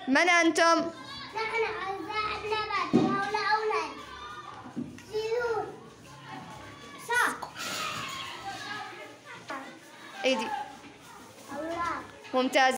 من أنتم؟ نحن أعزاء النبات وهؤلاء أولاد سيرون ساق أيدي الله ممتاز.